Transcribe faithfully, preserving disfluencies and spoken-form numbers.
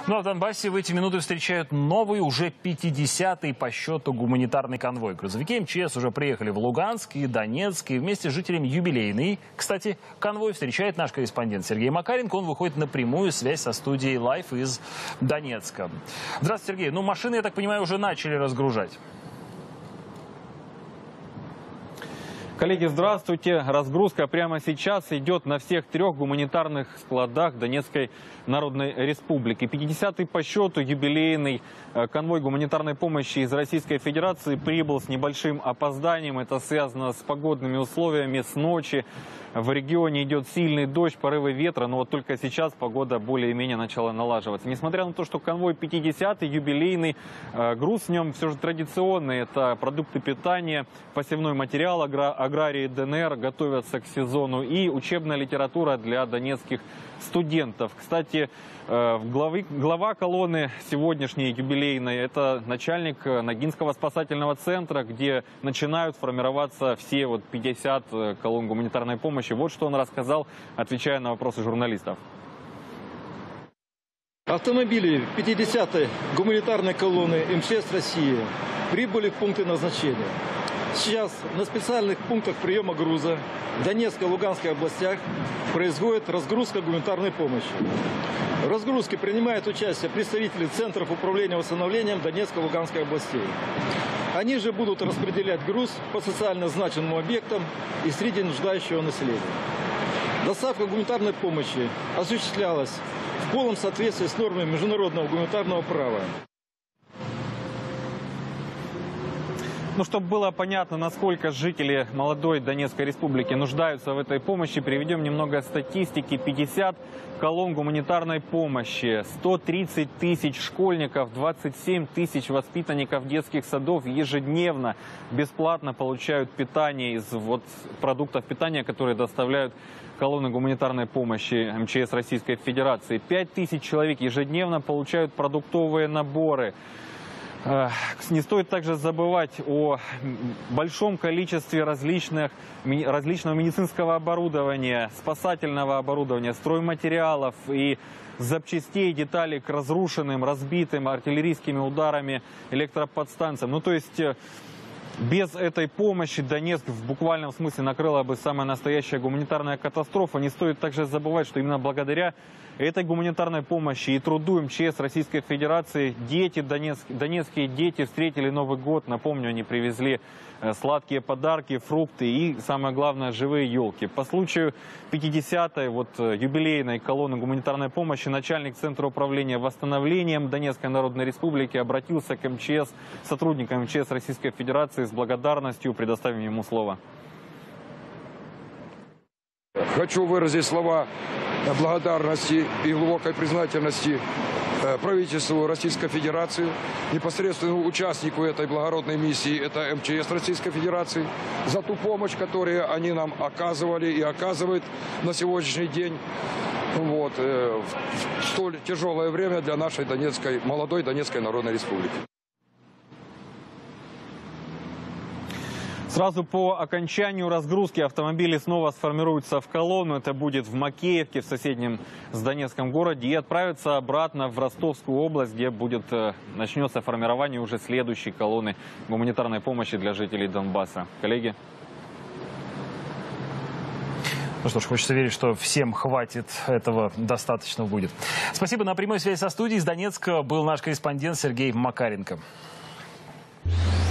Ну а в Донбассе в эти минуты встречают новый, уже пятидесятый по счету гуманитарный конвой. Грузовики МЧС уже приехали в Луганск и Донецк, и вместе с жителями юбилейный. Кстати, конвой встречает наш корреспондент Сергей Макаренко. Он выходит на прямую связь со студией «Лайф» из Донецка. Здравствуйте, Сергей. Ну, машины, я так понимаю, уже начали разгружать. Коллеги, здравствуйте. Разгрузка прямо сейчас идет на всех трех гуманитарных складах Донецкой Народной Республики. пятидесятый по счету юбилейный конвой гуманитарной помощи из Российской Федерации прибыл с небольшим опозданием. Это связано с погодными условиями, с ночи. В регионе идет сильный дождь, порывы ветра, но вот только сейчас погода более-менее начала налаживаться. Несмотря на то, что конвой пятидесятый, юбилейный, груз в нем все же традиционный. Это продукты питания, посевной материал, агра аграрии ДНР готовятся к сезону и учебная литература для донецких студентов. Кстати, главы, глава колонны сегодняшней юбилейной – это начальник Ногинского спасательного центра, где начинают формироваться все вот пятьдесят колонн гуманитарной помощи. Вот что он рассказал, отвечая на вопросы журналистов. Автомобили пятидесятой гуманитарной колонны МЧС России прибыли в пункты назначения. Сейчас на специальных пунктах приема груза в Донецкой и Луганской областях происходит разгрузка гуманитарной помощи. В разгрузке принимают участие представители Центров управления восстановлением Донецкой и Луганской областей. Они же будут распределять груз по социально значимым объектам и среди нуждающего населения. Доставка гуманитарной помощи осуществлялась в полном соответствии с нормами международного гуманитарного права. Ну, чтобы было понятно, насколько жители молодой Донецкой республики нуждаются в этой помощи, приведем немного статистики. пятьдесят колонн гуманитарной помощи, сто тридцать тысяч школьников, двадцать семь тысяч воспитанников детских садов ежедневно бесплатно получают питание из вот продуктов питания, которые доставляют колонны гуманитарной помощи МЧС Российской Федерации. пять тысяч человек ежедневно получают продуктовые наборы. Не стоит также забывать о большом количестве различных, различного медицинского оборудования, спасательного оборудования, стройматериалов и запчастей, деталей к разрушенным, разбитым артиллерийскими ударами электроподстанциям. Ну, то есть без этой помощи Донецк в буквальном смысле накрыла бы самая настоящая гуманитарная катастрофа. Не стоит также забывать, что именно благодаря этой гуманитарной помощи и труду МЧС Российской Федерации дети, донецк, донецкие дети встретили Новый год. Напомню, они привезли сладкие подарки, фрукты и, самое главное, живые елки. По случаю пятидесятой вот, юбилейной колонны гуманитарной помощи начальник Центра управления восстановлением Донецкой Народной Республики обратился к МЧС, сотрудникам МЧС Российской Федерации с благодарностью. Предоставим ему слово. Хочу выразить слова благодарности и глубокой признательности правительству Российской Федерации, непосредственному участнику этой благородной миссии, это МЧС Российской Федерации, за ту помощь, которую они нам оказывали и оказывают на сегодняшний день вот, в столь тяжелое время для нашей Донецкой, молодой Донецкой Народной Республики. Сразу по окончанию разгрузки автомобили снова сформируются в колонну. Это будет в Макеевке, в соседнем с Донецком городе, и отправятся обратно в Ростовскую область, где будет, начнется формирование уже следующей колонны гуманитарной помощи для жителей Донбасса. Коллеги? Ну что ж, хочется верить, что всем хватит, этого достаточно будет. Спасибо. На прямой связи со студией из Донецка был наш корреспондент Сергей Макаренко.